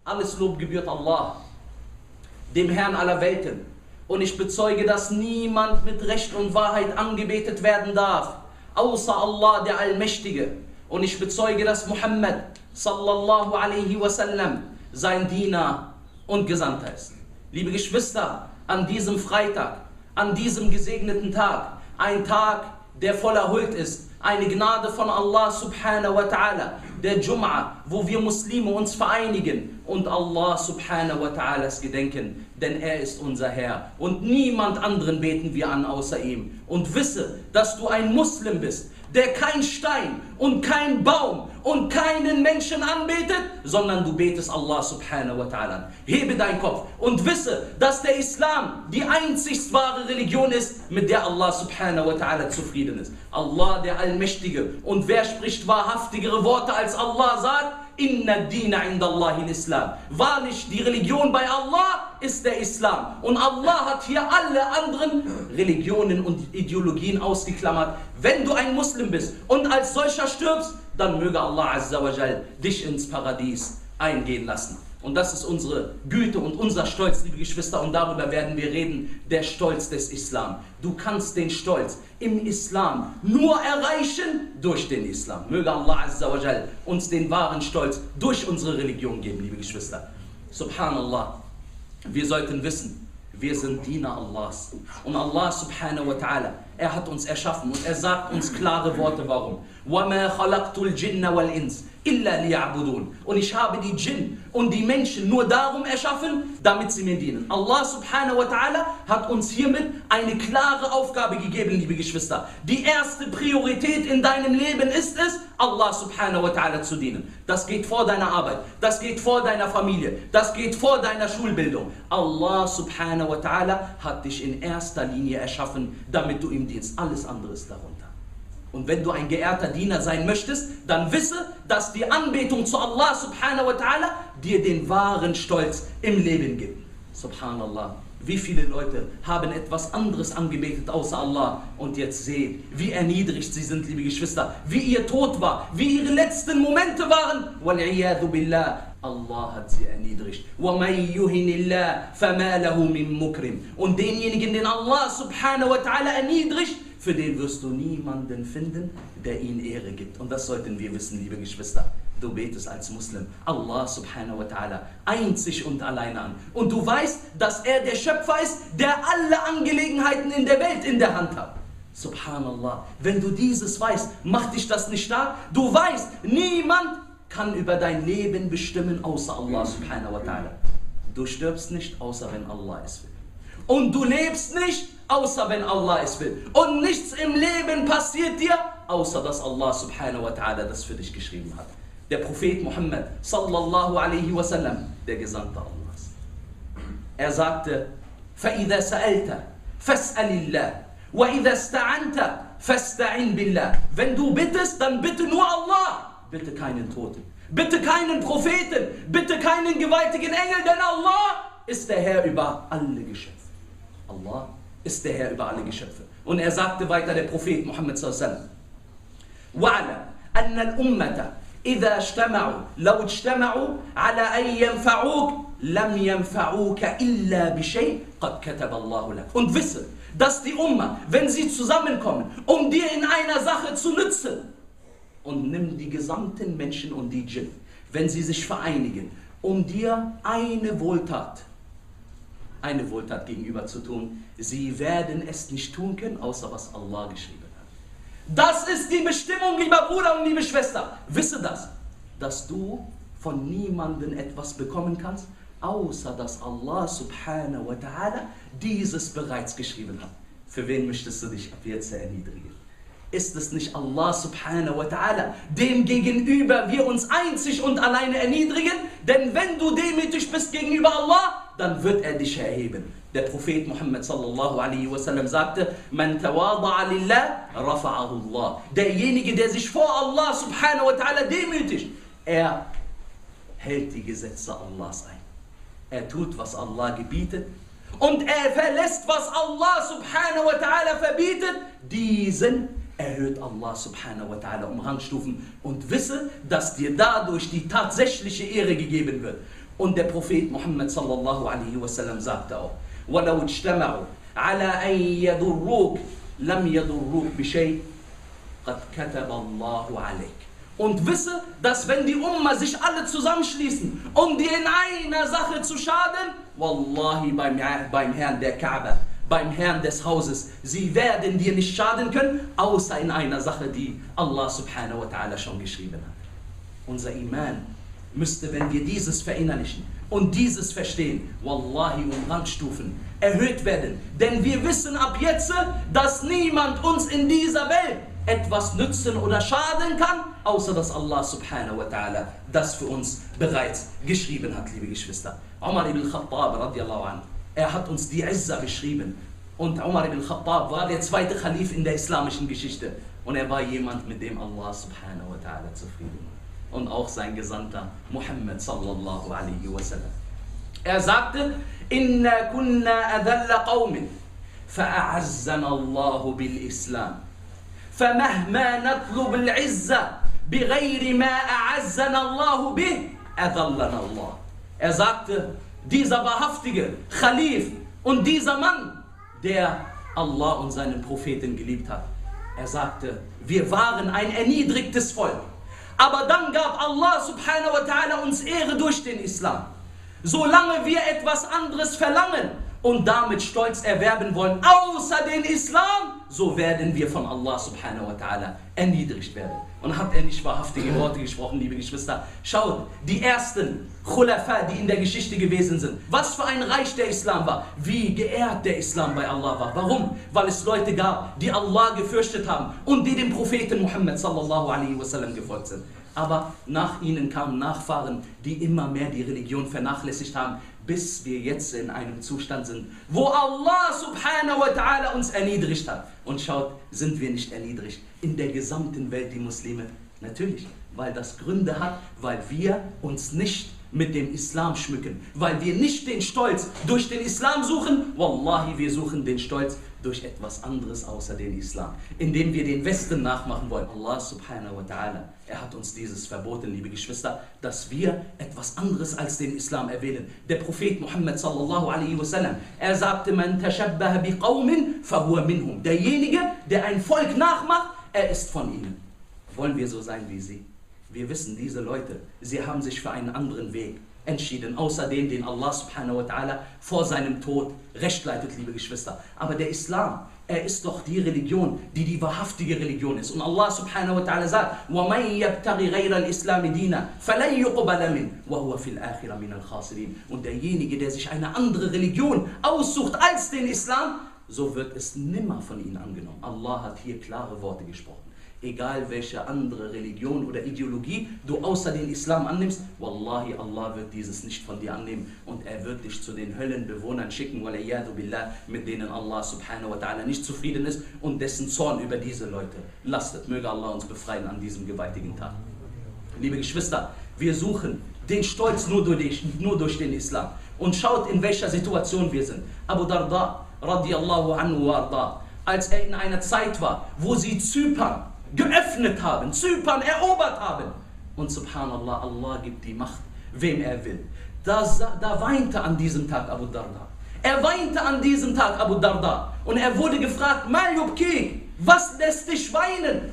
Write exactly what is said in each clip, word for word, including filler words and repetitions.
Alles Lob gebührt Allah, dem Herrn aller Welten. Und ich bezeuge, dass niemand mit Recht und Wahrheit angebetet werden darf, außer Allah, der Allmächtige. Und ich bezeuge, dass Muhammad sallallahu alaihi wasallam sein Diener und Gesandter ist. Liebe Geschwister, an diesem Freitag, an diesem gesegneten Tag, ein Tag, der voller Huld ist, eine Gnade von Allah subhanahu wa ta'ala, der Jum'a, wo wir Muslime uns vereinigen und Allah subhanahu wa ta'alas gedenken, denn er ist unser Herr und niemand anderen beten wir an außer ihm. Und wisse, dass du ein Muslim bist, der kein Stein und kein Baum und keinen Menschen anbetet, sondern du betest Allah subhanahu wa ta'ala an. Hebe deinen Kopf und wisse, dass der Islam die einzig wahre Religion ist, mit der Allah subhanahu wa ta'ala zufrieden ist. Allah, der Allmächtige. Und wer spricht wahrhaftigere Worte als Allah sagt? Inna dina indallahi al-Islam. Wahrlich, die Religion bei Allah ist der Islam. Und Allah hat hier alle anderen Religionen und Ideologien ausgeklammert. Wenn du ein Muslim bist und als solcher stirbst, dann möge Allah azza wa jal dich ins Paradies eingehen lassen. Und das ist unsere Güte und unser Stolz, liebe Geschwister, und darüber werden wir reden, der Stolz des Islam. Du kannst den Stolz im Islam nur erreichen durch den Islam. Möge Allah azza wa jal uns den wahren Stolz durch unsere Religion geben, liebe Geschwister. Subhanallah, wir sollten wissen, wir sind Diener Allahs. Und Allah subhanahu wa ta'ala, er hat uns erschaffen und er sagt uns klare Worte, warum. وَمَا خَلَقْتُ الْجِنَّ وَالْإِنسِ إِلَّا لِيَعْبُدُونَ. Und ich habe die Djinn und die Menschen nur darum erschaffen, damit sie mir dienen. Allah subhanahu wa ta'ala hat uns hiermit eine klare Aufgabe gegeben, liebe Geschwister. Die erste Priorität in deinem Leben ist es, Allah subhanahu wa ta'ala zu dienen. Das geht vor deiner Arbeit, das geht vor deiner Familie, das geht vor deiner Schulbildung. Allah subhanahu wa ta'ala hat dich in erster Linie erschaffen, damit du ihm dienst. Alles andere ist darunter. Und wenn du ein geehrter Diener sein möchtest, dann wisse, dass die Anbetung zu Allah subhanahu wa ta'ala dir den wahren Stolz im Leben gibt. Subhanallah. Wie viele Leute haben etwas anderes angebetet außer Allah und jetzt seht, wie erniedrigt sie sind, liebe Geschwister, wie ihr Tod war, wie ihre letzten Momente waren. Wal'iyadu billah. Allah hat sie erniedrigt. وَمَنْ يُهِنِ اللَّهِ فَمَا لَهُ مِنْ مُكْرِمٍ. Und denjenigen, den Allah subhanahu wa ta'ala erniedrigt, für den wirst du niemanden finden, der ihn Ehre gibt. Und das sollten wir wissen, liebe Geschwister. Du betest als Muslim Allah subhanahu wa ta'ala einzig und alleine an. Und du weißt, dass er der Schöpfer ist, der alle Angelegenheiten in der Welt in der Hand hat. Subhanallah. Wenn du dieses weißt, macht dich das nicht stark? Du weißt, niemand kann über dein Leben bestimmen, außer Allah subhanahu wa ta'ala. Du stirbst nicht, außer wenn Allah es will. Und du lebst nicht, außer wenn Allah es will. Und nichts im Leben passiert dir, außer dass Allah subhanahu wa ta'ala das für dich geschrieben hat. Der Prophet Muhammad sallallahu alaihi wasallam, der Gesandte Allahs. Er sagte, فَإِذَا سَأَلْتَ فَاسْأَلِ اللَّهِ وَإِذَا اسْتَعَنْتَ فَاسْتَعِنْ بِاللَّهِ. Wenn du bittest, dann bitte nur Allah. Bitte keinen Toten, bitte keinen Propheten, bitte keinen gewaltigen Engel, denn Allah ist der Herr über alle Geschöpfe. Allah ist der Herr über alle Geschöpfe. Und er sagte weiter, der Prophet Muhammad sallallahu alaihi wasallam, وَعْلَمْ أَنَّ الْأُمَّةَ إِذَا اجْتَمَعُوا لَوْ اجْتَمَعُوا عَلَى أَنْ يَنْفَعُوكَ لَمْ يَنْفَعُوكَ إِلَّا بِشَيْءٍ قَدْ كَتَبَ اللَّهُ لَكَ. Und wisse, dass die Umma, wenn sie zusammenkommen, um dir in einer Sache zu nützen, und nimm die gesamten Menschen und die Djinn, wenn sie sich vereinigen, um dir eine Wohltat, eine Wohltat gegenüber zu tun, sie werden es nicht tun können, außer was Allah geschrieben hat. Das ist die Bestimmung, lieber Bruder und liebe Schwester. Wisse das, dass du von niemandem etwas bekommen kannst, außer dass Allah subhanahu wa ta'ala dieses bereits geschrieben hat. Für wen möchtest du dich ab jetzt erniedrigen? Ist es nicht Allah subhanahu wa ta'ala, dem gegenüber wir uns einzig und alleine erniedrigen? Denn wenn du demütig bist gegenüber Allah, dann wird er dich erheben. Der Prophet Muhammad sallallahu alaihi wasallam sagte, Man tawada'a lillah, rafa'ahu Allah. Derjenige, der sich vor Allah subhanahu wa ta'ala demütigt, er hält die Gesetze Allahs ein. Er tut, was Allah gebietet, und er verlässt, was Allah subhanahu wa ta'ala verbietet, diesen erhöht Allah subhanahu wa ta'ala um Rangstufen und wisse, dass dir dadurch die tatsächliche Ehre gegeben wird. Und der Prophet Muhammad sallallahu alaihi wasallam sagte auch, وَلَوْ اجْتَمَعُوا عَلَىٰ أَنْ يَضُرُّوكَ لَمْ يَضُرُّوكَ بِشَيْءٍ قَدْ كَتَبَ اللَّهُ عَلَيْكَ. Und wisse, dass wenn die Umma sich alle zusammenschließen, um dir in einer Sache zu schaden, Wallahi, beim, beim Herrn der Kaaba, beim Herrn des Hauses, sie werden dir nicht schaden können, außer in einer Sache, die Allah subhanahu wa ta'ala schon geschrieben hat. Unser Iman müsste, wenn wir dieses verinnerlichen und dieses verstehen, Wallahi, um Rangstufen erhöht werden. Denn wir wissen ab jetzt, dass niemand uns in dieser Welt etwas nützen oder schaden kann, außer dass Allah subhanahu wa ta'ala das für uns bereits geschrieben hat, liebe Geschwister. Umar ibn Khattab radiallahu anhu, er hat uns die Izza beschrieben. Und Umar ibn Khattab war der zweite Khalif in der islamischen Geschichte. Und er war jemand, mit dem Allah subhanahu wa ta'ala zufrieden war. Und auch sein Gesandter Muhammad sallallahu alaihi wasallam. Er sagte, Inna kunna adalla qawmin, fa'azzana Allahu bil Islam. فمهما نطلب العزة بغير ما أعزنا الله به أذلنا الله. Er sagte, dieser wahrhaftige Khalif und dieser Mann, der Allah und seinen Propheten geliebt hat, er sagte, wir waren ein erniedrigtes Volk, aber dann gab Allah subhanahu wa ta'ala uns Ehre durch den Islam. Solange wir etwas anderes verlangen und damit Stolz erwerben wollen, außer den Islam, so werden wir von Allah subhanahu wa ta'ala erniedrigt werden. Und hat er nicht wahrhaftige Worte gesprochen, liebe Geschwister? Schaut, die ersten Khulafa, die in der Geschichte gewesen sind, was für ein Reich der Islam war, wie geehrt der Islam bei Allah war. Warum? Weil es Leute gab, die Allah gefürchtet haben und die dem Propheten Muhammad sallallahu alaihi wasallam gefolgt sind. Aber nach ihnen kamen Nachfahren, die immer mehr die Religion vernachlässigt haben, bis wir jetzt in einem Zustand sind, wo Allah subhanahu wa ta'ala uns erniedrigt hat. Und schaut, sind wir nicht erniedrigt in der gesamten Welt, die Muslime? Natürlich, weil das Gründe hat, weil wir uns nicht mit dem Islam schmücken, weil wir nicht den Stolz durch den Islam suchen, Wallahi, wir suchen den Stolz durch etwas anderes außer den Islam, indem wir den Westen nachmachen wollen. Allah subhanahu wa ta'ala, er hat uns dieses verboten, liebe Geschwister, dass wir etwas anderes als den Islam erwähnen. Der Prophet Muhammad sallallahu alaihi wasallam, er sagte, man tashabbaha biqawmin fahuwa minhum. Derjenige, der ein Volk nachmacht, er ist von ihnen. Wollen wir so sein wie sie? Wir wissen, diese Leute, sie haben sich für einen anderen Weg entschieden, außer dem, den Allah subhanahu wa ta'ala vor seinem Tod recht leitet, liebe Geschwister. Aber der Islam, er ist doch die Religion, die die wahrhaftige Religion ist. Und Allah subhanahu wa ta'ala sagt, وَمَنْ يَبْتَغِ غَيْرَ الْإِسْلَامِ دِينًا فَلَنْ يُقْبَلَ مِنْهُ وَهُوَ فِي الْآخِرَةِ مِنَ الْخَاسِرِينَ. Und derjenige, der sich eine andere Religion aussucht als den Islam, so wird es nimmer von ihnen angenommen. Allah hat hier klare Worte gesprochen. Egal welche andere Religion oder Ideologie du außer den Islam annimmst, Wallahi, Allah wird dieses nicht von dir annehmen und er wird dich zu den Höllenbewohnern schicken, waliyadu billah, mit denen Allah subhanahu wa ta'ala nicht zufrieden ist und dessen Zorn über diese Leute lastet. Möge Allah uns befreien an diesem gewaltigen Tag. Liebe Geschwister, wir suchen den Stolz nur durch, nur durch den Islam. Und schaut, in welcher Situation wir sind. Abu Darda, radiallahu anhu wa arda, als er in einer Zeit war, wo sie Zypern geöffnet haben, Zypern erobert haben. Und subhanallah, Allah gibt die Macht, wem er will. Da, da weinte an diesem Tag Abu Darda. Er weinte an diesem Tag Abu Darda. Und er wurde gefragt, Ma yubki, was lässt dich weinen?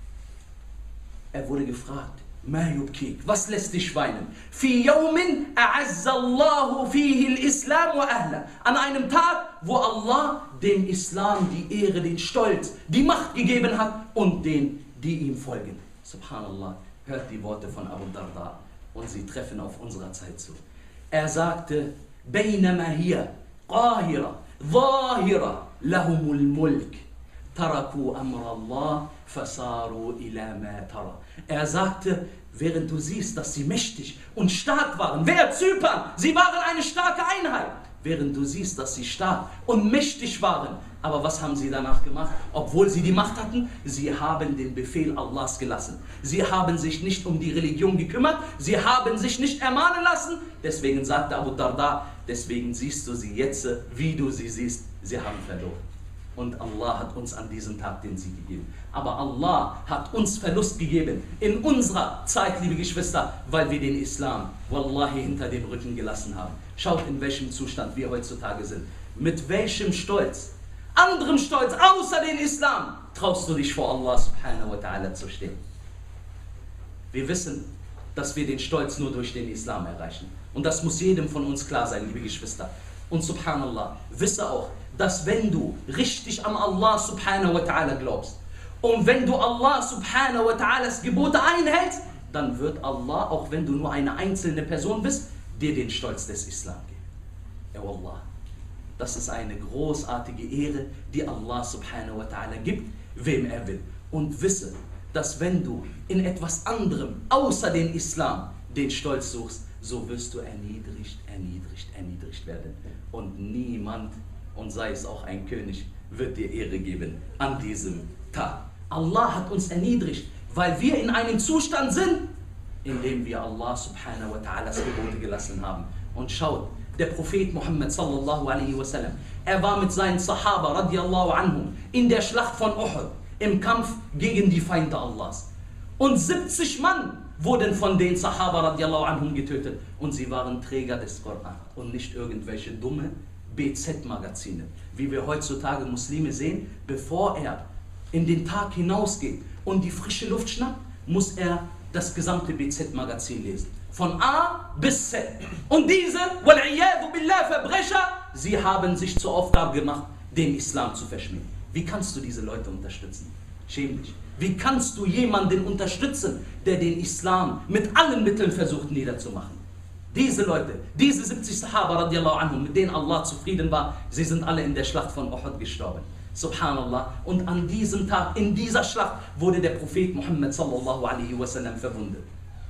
Er wurde gefragt, Ma yubki, was lässt dich weinen? Fi yawmin a'azza Allahu fihi al-Islam wa ahla. An einem Tag, wo Allah dem Islam die Ehre, den Stolz, die Macht gegeben hat und den, die ihm folgen. Subhanallah, hört die Worte von Abu Darda und sie treffen auf unserer Zeit zu. Er sagte, Baynama hiya qahira, zahira, lahumul mulk, taraku amra Allah, fasaru ila ma tara. Er sagte, während du siehst, dass sie mächtig und stark waren, wer Zypern, sie waren eine starke Einheit. Während du siehst, dass sie stark und mächtig waren. Aber was haben sie danach gemacht? Obwohl sie die Macht hatten, sie haben den Befehl Allahs gelassen. Sie haben sich nicht um die Religion gekümmert, sie haben sich nicht ermahnen lassen. Deswegen sagte Abu Darda, deswegen siehst du sie jetzt, wie du sie siehst, sie haben verloren. Und Allah hat uns an diesem Tag den Sieg gegeben. Aber Allah hat uns Verlust gegeben in unserer Zeit, liebe Geschwister, weil wir den Islam, wallahi, hinter dem Rücken gelassen haben. Schaut, in welchem Zustand wir heutzutage sind. Mit welchem Stolz, anderem Stolz, außer den Islam, traust du dich vor Allah subhanahu wa ta'ala zu stehen. Wir wissen, dass wir den Stolz nur durch den Islam erreichen. Und das muss jedem von uns klar sein, liebe Geschwister. Und subhanallah, wisse auch, dass wenn du richtig an Allah subhanahu wa ta'ala glaubst und wenn du Allah subhanahu wa ta'alas Gebote einhältst, dann wird Allah, auch wenn du nur eine einzelne Person bist, dir den Stolz des Islam geben. Ja wallah, das ist eine großartige Ehre, die Allah subhanahu wa ta'ala gibt, wem er will. Und wisse, dass wenn du in etwas anderem außer den Islam den Stolz suchst, so wirst du erniedrigt, erniedrigt, erniedrigt werden. Und niemand, und sei es auch ein König, wird dir Ehre geben an diesem Tag. Allah hat uns erniedrigt, weil wir in einem Zustand sind, in dem wir Allah subhanahu wa ta'alas Gebote gelassen haben. Und schaut, der Prophet Muhammad sallallahu alaihi wasallam, er war mit seinen Sahaba radiallahu anhum in der Schlacht von Uhud, im Kampf gegen die Feinde Allahs. Und siebzig Mann wurden von den Sahaba radiallahu anhum getötet. Und sie waren Träger des Koran und nicht irgendwelche dumme B Z-Magazine. Wie wir heutzutage Muslime sehen, bevor er in den Tag hinausgeht und die frische Luft schnappt, muss er das gesamte B Z-Magazin lesen. Von A bis Z. Und diese, wal'iyadu billah, Verbrecher, sie haben sich zur Aufgabe gemacht, den Islam zu verschmähen. Wie kannst du diese Leute unterstützen? Schäm dich. Wie kannst du jemanden unterstützen, der den Islam mit allen Mitteln versucht niederzumachen? Diese Leute, diese siebzig Sahaba radiallahu anhum, mit denen Allah zufrieden war, sie sind alle in der Schlacht von Uhud gestorben. Subhanallah. Und an diesem Tag, in dieser Schlacht, wurde der Prophet Muhammad sallallahu alaihi wasallam verwundet.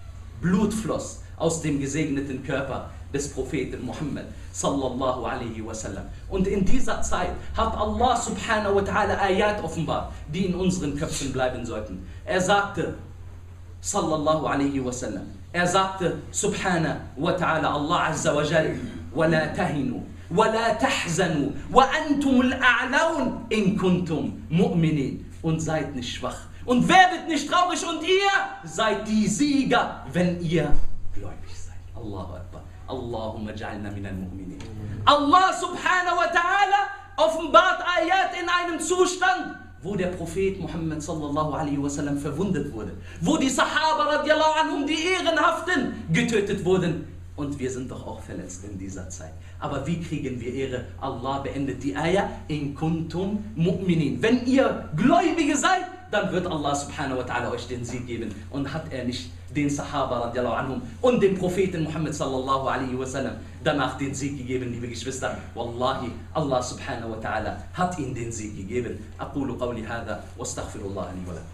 Blut floss aus dem gesegneten Körper des Propheten Muhammad sallallahu alaihi wasallam. Und in dieser Zeit hat Allah subhanahu wa ta'ala Ayat offenbart, die in unseren Köpfen bleiben sollten. Er sagte, sallallahu alaihi wasallam, er sagte, subhanahu wa ta'ala, Allah azza wa jal, wa la tahinu, wa la tahzanu, wa antumul a'laun, in kuntum mu'minin. Und seid nicht schwach. Und werdet nicht traurig und ihr seid die Sieger, wenn ihr gläubig seid. Allahu Akbar. Allahumma ja'alna minal mu'minin. Allah subhanahu wa ta'ala offenbart Ayat in einem Zustand, wo der Prophet Muhammad sallallahu alaihi wasallam verwundet wurde. Wo die Sahaba radiallahu anhum, die Ehrenhaften, getötet wurden. Und wir sind doch auch verletzt in dieser Zeit. Aber wie kriegen wir Ehre? Allah beendet die Ayah, in kuntum mu'minin. Wenn ihr Gläubige seid, dann wird Allah subhanahu wa ta'ala euch den Sieg geben. Und hat er nicht den Sahaba radiallahu anhum und dem Propheten Muhammad sallallahu alaihi wasallam danach den Sieg gegeben, liebe Geschwister? Wallahi, Allah subhanahu wa ta'ala hat ihnen den Sieg gegeben. Aqulu qawli hadha wa astaghfirullah li wa lakum.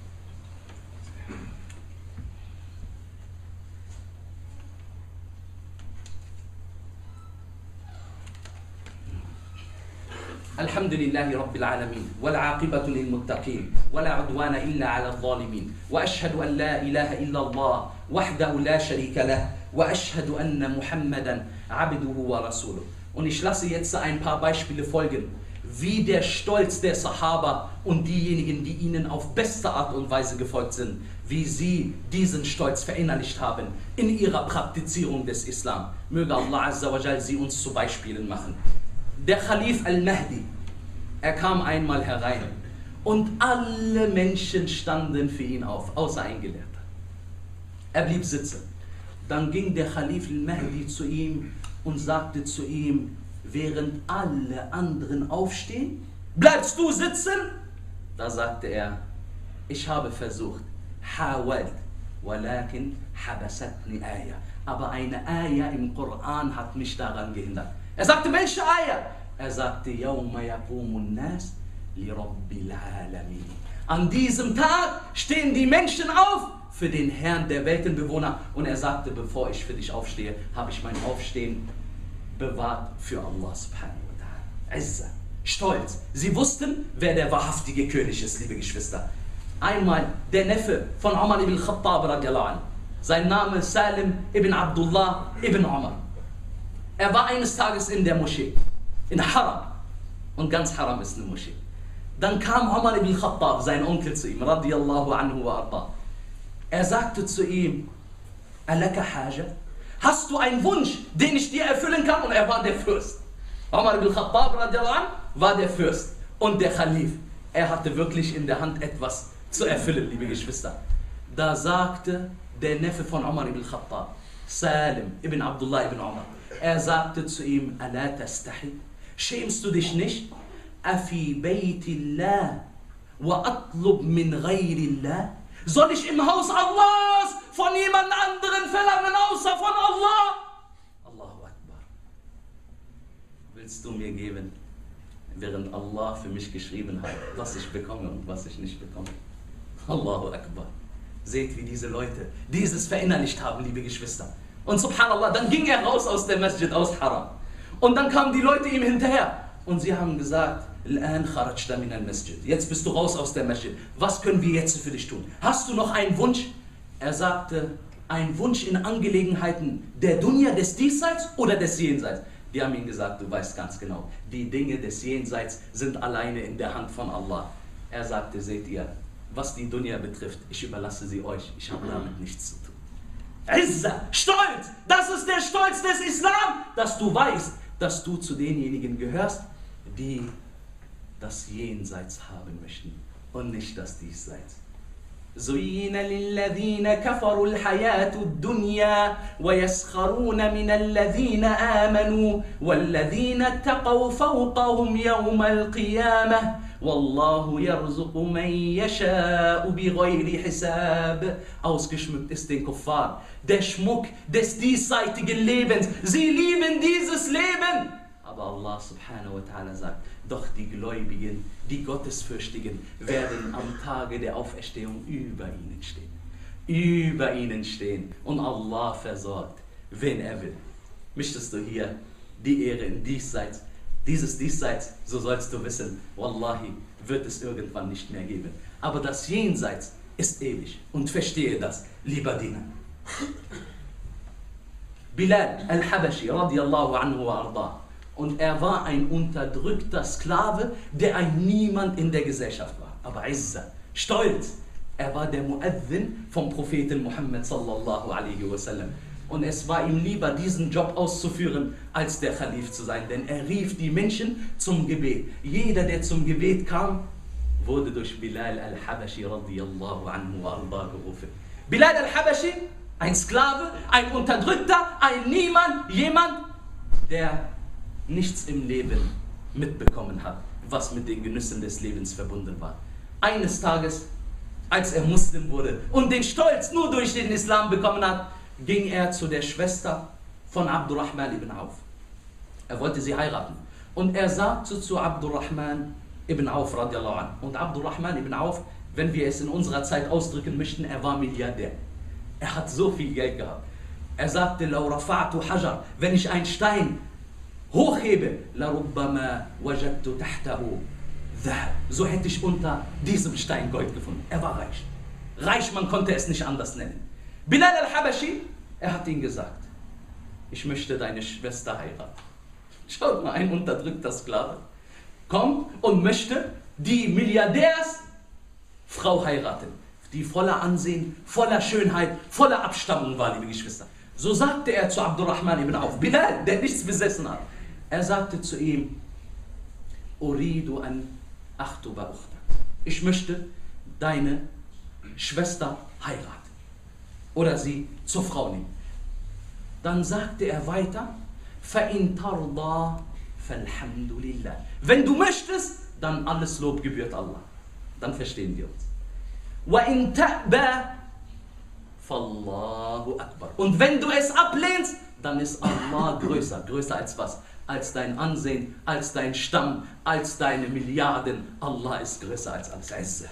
الحمد لله رب العالمين والعاقبة للمتقين ولا عدوان إلا على الظالمين وأشهد أن لا إله إلا الله وحده لا شريك له وأشهد أن محمدا عبده ورسوله. Und ich lasse jetzt ein paar Beispiele folgen, wie der Stolz der Sahaba und diejenigen, die ihnen auf beste Art und Weise gefolgt sind, wie sie diesen Stolz verinnerlicht haben in ihrer Praktizierung des Islam. Möge Allah azza wa jal sie uns zu Beispielen machen. Der Khalif al-Mahdi, er kam einmal herein und alle Menschen standen für ihn auf, außer ein Gelehrter. Er blieb sitzen. Dann ging der Khalif al-Mahdi zu ihm und sagte zu ihm, während alle anderen aufstehen, bleibst du sitzen? Da sagte er, ich habe versucht, hawalt, walakin habasatni aya. Aber eine Ayah im Koran hat mich daran gehindert. Er sagte, welche Ayah? Er sagte, Yawma yaqumun nas li rabbil alamin. An diesem Tag stehen die Menschen auf für den Herrn der Weltenbewohner. Und er sagte, bevor ich für dich aufstehe, habe ich mein Aufstehen bewahrt für Allah subhanahu wa ta'ala. Izza, Stolz. Sie wussten, wer der wahrhaftige König ist, liebe Geschwister. Einmal der Neffe von Umar ibn Khattab radiallahu anhu. Sein Name ist Salim ibn Abdullah ibn Umar. Er war eines Tages in der Moschee, in Haram. Und ganz haram ist eine Moschee. Dann kam Umar ibn Khattab, sein Onkel, zu ihm, radiyallahu anhu wa arda. Er sagte zu ihm, Alaka haja? Hast du einen Wunsch, den ich dir erfüllen kann? Und er war der Fürst. Umar ibn Khattab, radiyallahu anhu, war der Fürst und der Khalif. Er hatte wirklich in der Hand etwas zu erfüllen, liebe Geschwister. Da sagte der Neffe von Umar ibn Khattab, Salim ibn Abdullah ibn Umar, er sagte zu ihm, Ala tastahi? Schämst du dich nicht? Afi baytillah wa atlub min ghayrillah? Soll ich im Haus Allahs von jemand anderen verlangen, außer von Allah? Allahu Akbar. Willst du mir geben, während Allah für mich geschrieben hat, was ich bekomme und was ich nicht bekomme? Allahu Akbar. Seht, wie diese Leute dieses verinnerlicht haben, liebe Geschwister. Und subhanallah, dann ging er raus aus der Masjid, aus Haram. Und dann kamen die Leute ihm hinterher. Und sie haben gesagt, jetzt bist du raus aus der Masjid. Was können wir jetzt für dich tun? Hast du noch einen Wunsch? Er sagte, ein Wunsch in Angelegenheiten der Dunya, des Diesseits oder des Jenseits? Die haben ihm gesagt, du weißt ganz genau, die Dinge des Jenseits sind alleine in der Hand von Allah. Er sagte, seht ihr, was die Dunya betrifft, ich überlasse sie euch, ich habe damit nichts zu tun. Izza, Stolz, das ist der Stolz des Islam, dass du weißt, dass du zu denjenigen gehörst, die das Jenseits haben möchten und nicht das Diesseits. زين للذين كفروا الحياة الدنيا ويسخرون من الذين آمنوا والذين اتقوا فوقهم يوم القيامة والله يرزق من يشاء بغير حساب. Ausgeschmückt ist den Kuffar der Schmuck des diesseitigen Lebens. Sie lieben dieses Leben. Aber Allah subhanahu wa ta'ala sagt, doch die Gläubigen, die Gottesfürchtigen werden am Tage der Auferstehung über ihnen stehen. Über ihnen stehen. Und Allah versorgt, wen er will. Möchtest du hier die Ehre in Diesseits, dieses Diesseits, so sollst du wissen, Wallahi, wird es irgendwann nicht mehr geben. Aber das Jenseits ist ewig. Und verstehe das, lieber Diener. Bilal al-Habashi, radiyallahu anhu wa arda. Und er war ein unterdrückter Sklave, der ein Niemand in der Gesellschaft war. Aber Izza, Stolz, er war der Muaddin vom Propheten Muhammad sallallahu alaihi wasallam. Und es war ihm lieber, diesen Job auszuführen, als der Khalif zu sein. Denn er rief die Menschen zum Gebet. Jeder, der zum Gebet kam, wurde durch Bilal al-Habashi radiyallahu anhu wa arda gerufen. Bilal al-Habashi, ein Sklave, ein Unterdrückter, ein Niemand, jemand, der nichts im Leben mitbekommen hat, was mit den Genüssen des Lebens verbunden war. Eines Tages, als er Muslim wurde und den Stolz nur durch den Islam bekommen hat, ging er zu der Schwester von Abdurrahman ibn Auf. Er wollte sie heiraten. Und er sagte zu Abdurrahman ibn Auf, radiallahu anh. Und Abdurrahman ibn Auf, wenn wir es in unserer Zeit ausdrücken möchten, er war Milliardär. Er hat so viel Geld gehabt. Er sagte, Lau rafa'tu hajar, wenn ich einen Stein hochhebe, la rubbama wajadtu tahtahu dhahab, so hätte ich unter diesem Stein Gold gefunden. Er war reich. Reich, man konnte es nicht anders nennen. Bilal al-Habashi, er hat ihm gesagt, ich möchte deine Schwester heiraten. Schaut mal, ein unterdrückter Sklave kommt und möchte die Milliardärsfrau heiraten, die voller Ansehen, voller Schönheit, voller Abstammung war, liebe Geschwister. So sagte er zu Abdurrahman ibn Auf, Bilal, der nichts besessen hat. Er sagte zu ihm, Uridu an akhtuba ukhtak. Ich möchte deine Schwester heiraten oder sie zur Frau nehmen. Dann sagte er weiter, فَإِن تَرْضَى فَالْحَمْدُ لِلَّهِ. Wenn du möchtest, dann alles Lob gebührt Allah. Dann verstehen wir uns. وَإِن تَأْبَى فَاللَّهُ أَكْبَرُ. Und wenn du es ablehnst, dann ist Allah größer. Größer als was? Als dein Ansehen, als dein Stamm, als deine Milliarden. Allah ist größer als alles. Izza.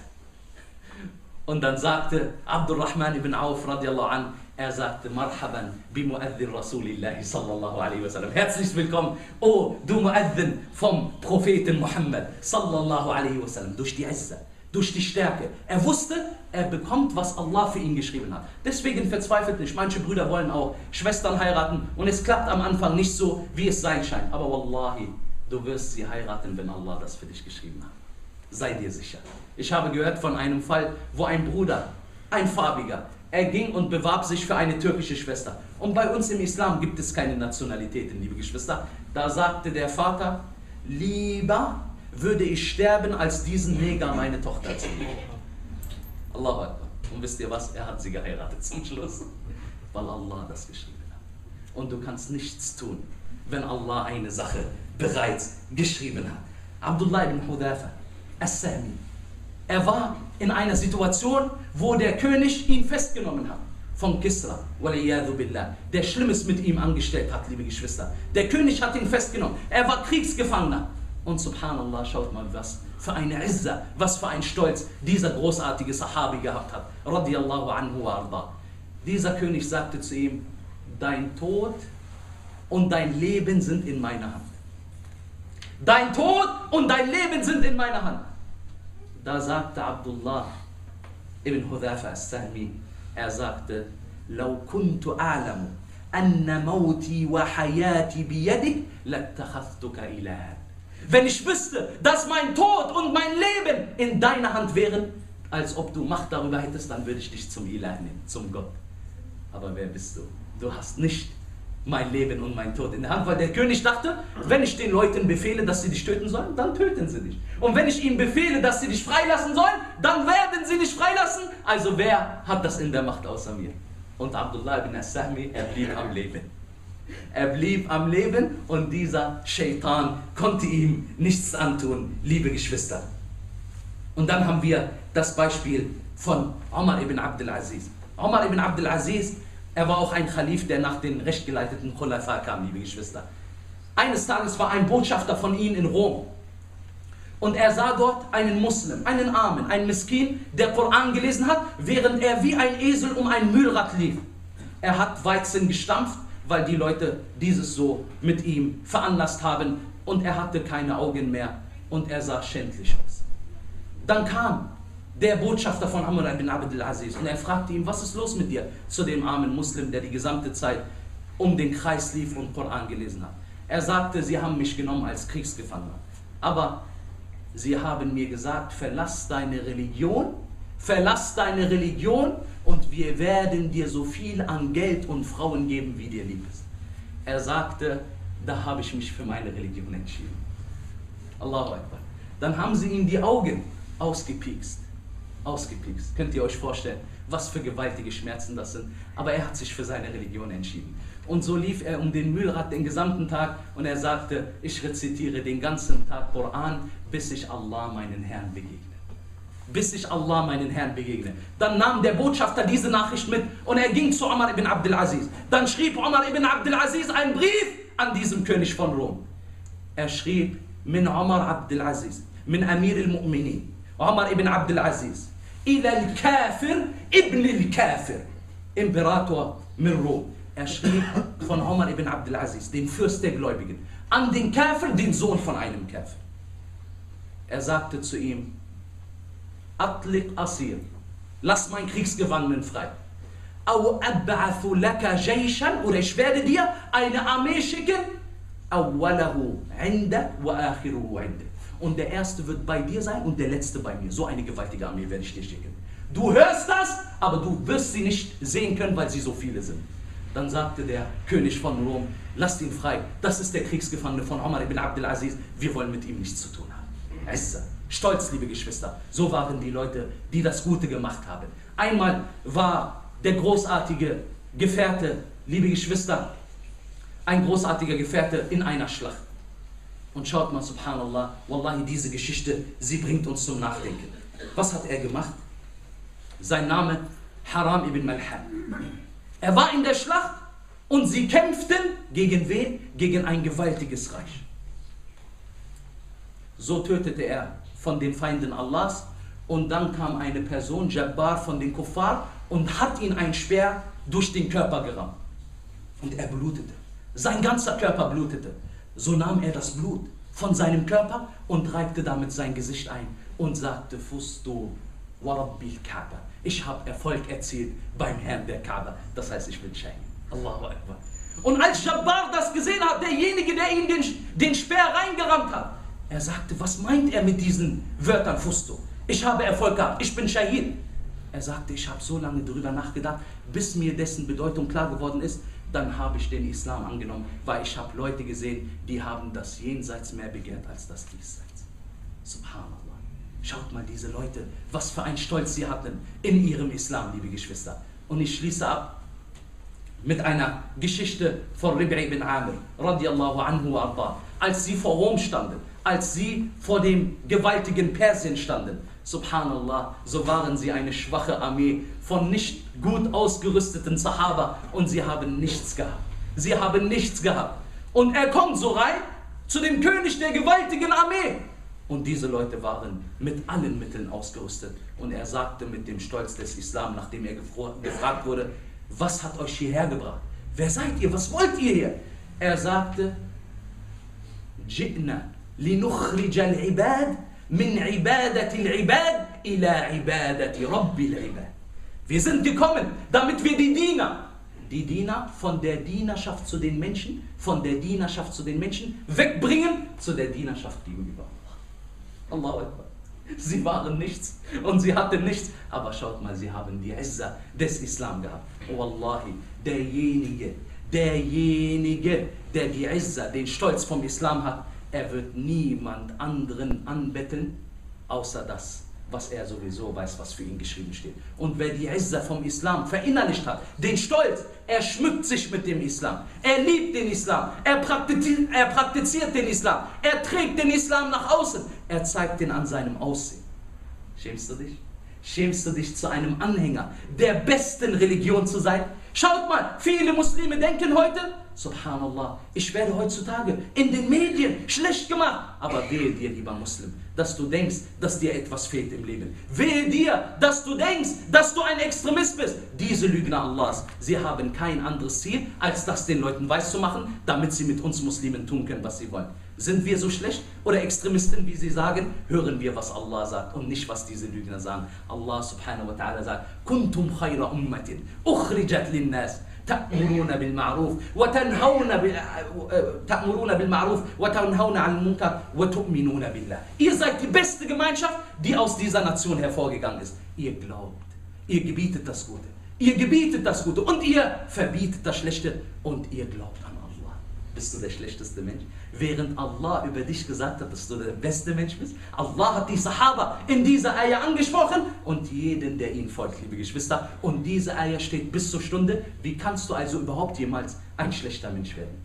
Und dann sagte Abdurrahman ibn Auf radiallahu an, er sagte, Marhaban bi Muaddin Rasulillahi sallallahu alaihi wasallam. Herzlich willkommen, oh du Muaddin vom Propheten Muhammad sallallahu alaihi wasallam. Durch die Izza, durch die Stärke. Er wusste, er bekommt, was Allah für ihn geschrieben hat. Deswegen verzweifelt nicht. Manche Brüder wollen auch Schwestern heiraten und es klappt am Anfang nicht so, wie es sein scheint. Aber Wallahi, du wirst sie heiraten, wenn Allah das für dich geschrieben hat. Sei dir sicher. Ich habe gehört von einem Fall, wo ein Bruder, ein Farbiger, er ging und bewarb sich für eine türkische Schwester. Und bei uns im Islam gibt es keine Nationalitäten, liebe Geschwister. Da sagte der Vater, lieber würde ich sterben, als diesen Neger meine Tochter zu geben. Allahu Akbar. Und wisst ihr was? Er hat sie geheiratet zum Schluss. Weil Allah das geschrieben hat. Und du kannst nichts tun, wenn Allah eine Sache bereits geschrieben hat. Abdullah ibn Hudhafa As-Sahmi. Er war in einer Situation, wo der König ihn festgenommen hat. Von Kisra, waliyadu billah, der Schlimmes mit ihm angestellt hat, liebe Geschwister. Der König hat ihn festgenommen. Er war Kriegsgefangener. Und subhanallah, schaut mal, was für eine Izza, was für ein Stolz dieser großartige Sahabi gehabt hat. Radiyallahu anhu wa arda. Dieser König sagte zu ihm, dein Tod und dein Leben sind in meiner Hand. Dein Tod und dein Leben sind in meiner Hand. Da sagte Abdullah ibn Hudhafa As-Sahmi, er sagte, لو كنت أعلم أن موتي وحياتي بيدك لاتخذتك إلها. Wenn ich wüsste, dass mein Tod und mein Leben in deiner Hand wären, als ob du Macht darüber hättest, dann würde ich dich zum Ilah nehmen, zum Gott. Aber wer bist du? Du hast nicht mein Leben und mein Tod in der Hand, weil der König dachte, wenn ich den Leuten befehle, dass sie dich töten sollen, dann töten sie dich. Und wenn ich ihnen befehle, dass sie dich freilassen sollen, dann werden sie dich freilassen. Also wer hat das in der Macht außer mir? Und Abdullah ibn As-Sahmi, er blieb am Leben. Er blieb am Leben und dieser Shaitan konnte ihm nichts antun, liebe Geschwister. Und dann haben wir das Beispiel von Omar ibn Abdul Aziz. Omar ibn Abdul Aziz, er war auch ein Khalif, der nach den rechtgeleiteten Khulafa kam, liebe Geschwister. Eines Tages war ein Botschafter von ihnen in Rom. Und er sah dort einen Muslim, einen Armen, einen Miskin, der Koran gelesen hat, während er wie ein Esel um ein Mühlrad lief. Er hat Weizen gestampft, weil die Leute dieses so mit ihm veranlasst haben. Und er hatte keine Augen mehr und er sah schändlich aus. Dann kam der Botschafter von Amr ibn Abdul Aziz und er fragte ihn, was ist los mit dir? Zu dem armen Muslim, der die gesamte Zeit um den Kreis lief und Koran gelesen hat. Er sagte, sie haben mich genommen als Kriegsgefangener. Aber sie haben mir gesagt, verlass deine Religion, verlass deine Religion und wir werden dir so viel an Geld und Frauen geben, wie dir lieb ist. Er sagte, da habe ich mich für meine Religion entschieden. Allahu Akbar. Dann haben sie ihm die Augen ausgepiekst. Ausgepiekst. Könnt ihr euch vorstellen, was für gewaltige Schmerzen das sind. Aber er hat sich für seine Religion entschieden. Und so lief er um den Mühlrad den gesamten Tag und er sagte, ich rezitiere den ganzen Tag Koran, bis ich Allah meinen Herrn begegne. Bis ich Allah meinen Herrn begegne. Dann nahm der Botschafter diese Nachricht mit und er ging zu Omar ibn Abdul Aziz. Dann schrieb Omar ibn Abdul Aziz einen Brief an diesen König von Rom. Er schrieb, Min Omar Abdul Aziz, min Amir al-Mu'minin, Omar ibn Abdul Aziz, ila al-Kafir ibn al-Kafir, Imperator min Rom. Er schrieb von Omar ibn Abdul Aziz, den Fürst der Gläubigen, an den Kafir, den Sohn von einem Kafir. Er sagte zu ihm, Atliq Asir, lass meinen Kriegsgefangenen frei. Au ab'athu laka jayshan, oder ich werde dir eine Armee schicken, awwalahu inda wa akhiruhu inda. Und der erste wird bei dir sein und der letzte bei mir. So eine gewaltige Armee werde ich dir schicken. Du hörst das, aber du wirst sie nicht sehen können, weil sie so viele sind. Dann sagte der König von Rom, lasst ihn frei. Das ist der Kriegsgefangene von Omar ibn Abdul Aziz. Wir wollen mit ihm nichts zu tun haben. Izza, Stolz, liebe Geschwister. So waren die Leute, die das Gute gemacht haben. Einmal war der großartige Gefährte, liebe Geschwister, ein großartiger Gefährte in einer Schlacht. Und schaut mal, subhanallah, wallahi, diese Geschichte, sie bringt uns zum Nachdenken. Was hat er gemacht? Sein Name, Haram ibn Malhan. Er war in der Schlacht und sie kämpften gegen wen? Gegen ein gewaltiges Reich. So tötete er von den Feinden Allahs und dann kam eine Person, Jabbar von den Kuffar, und hat ihn ein Speer durch den Körper gerammt. Und er blutete. Sein ganzer Körper blutete. So nahm er das Blut von seinem Körper und reibte damit sein Gesicht ein und sagte, Fustu wa Rabbil Kaaba. Ich habe Erfolg erzielt beim Herrn der Kaaba. Das heißt, ich bin Schein. Allahu Akbar. Und als Jabbar das gesehen hat, derjenige, der ihm den, den Speer reingerammt hat, er sagte, was meint er mit diesen Wörtern, Fusto? Ich habe Erfolg gehabt, ich bin Shahid. Er sagte, ich habe so lange darüber nachgedacht, bis mir dessen Bedeutung klar geworden ist, dann habe ich den Islam angenommen, weil ich habe Leute gesehen, die haben das Jenseits mehr begehrt als das Diesseits. Subhanallah. Schaut mal diese Leute, was für einen Stolz sie hatten in ihrem Islam, liebe Geschwister. Und ich schließe ab mit einer Geschichte von Rib'i ibn Amir, radiallahu anhu wa arda. Als sie vor Rom standen, als sie vor dem gewaltigen Persien standen, subhanallah, so waren sie eine schwache Armee von nicht gut ausgerüsteten Sahaba und sie haben nichts gehabt. Sie haben nichts gehabt. Und er kommt so rein zu dem König der gewaltigen Armee. Und diese Leute waren mit allen Mitteln ausgerüstet. Und er sagte mit dem Stolz des Islam, nachdem er gefragt wurde, was hat euch hierher gebracht? Wer seid ihr? Was wollt ihr hier? Er sagte, Ji'na linukhrij al-ibad min ibadati al-ibad ila ibadati rabbil ibad. Wir sind gekommen, damit wir die Diener, die Diener von der Dienerschaft zu den Menschen, von der Dienerschaft zu den Menschen wegbringen zu der Dienerschaft gegenüber Allah. Allahu Akbar. Sie waren nichts und sie hatten nichts, aber schaut mal, sie haben die Izza des Islam gehabt. Oh Wallahi, derjenige, derjenige, der die Izza, den Stolz vom Islam hat, er wird niemand anderen anbetteln, außer das, was er sowieso weiß, was für ihn geschrieben steht. Und wer die Izza vom Islam verinnerlicht hat, den Stolz, er schmückt sich mit dem Islam, er liebt den Islam, er praktiziert, er praktiziert den Islam, er trägt den Islam nach außen, er zeigt den an seinem Aussehen. Schämst du dich? Schämst du dich, zu einem Anhänger der besten Religion zu sein? Schaut mal, viele Muslime denken heute, subhanallah, ich werde heutzutage in den Medien schlecht gemacht. Aber wehe dir, lieber Muslim, dass du denkst, dass dir etwas fehlt im Leben. Wehe dir, dass du denkst, dass du ein Extremist bist. Diese Lügner Allahs, sie haben kein anderes Ziel, als das den Leuten weiszumachen, damit sie mit uns Muslimen tun können, was sie wollen. Sind wir so schlecht oder Extremisten, wie sie sagen? Hören wir, was Allah sagt und nicht, was diese Lügner sagen. Allah subhanahu wa ta'ala sagt, Kuntum khayra ummatin, ukhrijat linnas, ta'muruna bil ma'ruf, wa tanhauna bil ta'muruna bil ma'ruf, wa tanhauna 'anil munkar, wa tu'minuna billah. Ihr seid die beste Gemeinschaft, die aus dieser Nation hervorgegangen ist. Ihr glaubt, ihr gebietet das Gute, ihr gebietet das Gute und ihr verbietet das Schlechte und ihr glaubt an Allah. Bist du der schlechteste Mensch? Während Allah über dich gesagt hat, dass du der beste Mensch bist. Allah hat die Sahaba in dieser Ayah angesprochen und jeden, der ihnen folgt, liebe Geschwister. Und diese Ayah steht bis zur Stunde. Wie kannst du also überhaupt jemals ein schlechter Mensch werden?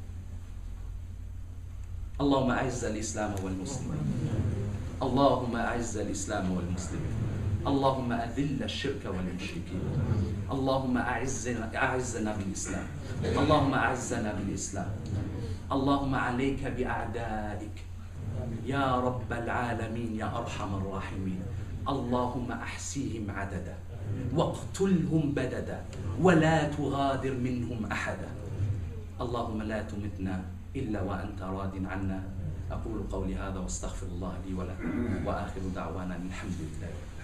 Allahumma a'izza al-Islam wal-Muslimin. Allahumma a'izza al-Islam wal-Muslimin. اللهم أذل الشرك والمشركين اللهم أعزنا أعزنا بالإسلام اللهم أعزنا بالإسلام اللهم عليك بأعدائك يا رب العالمين يا أرحم الراحمين اللهم أحصيهم عددا واقتلهم بددا ولا تغادر منهم أحدا اللهم لا تمتنا إلا وأنت راض عنا أقول قولي هذا واستغفر الله لي ولكم وآخر دعوانا الحمد لله.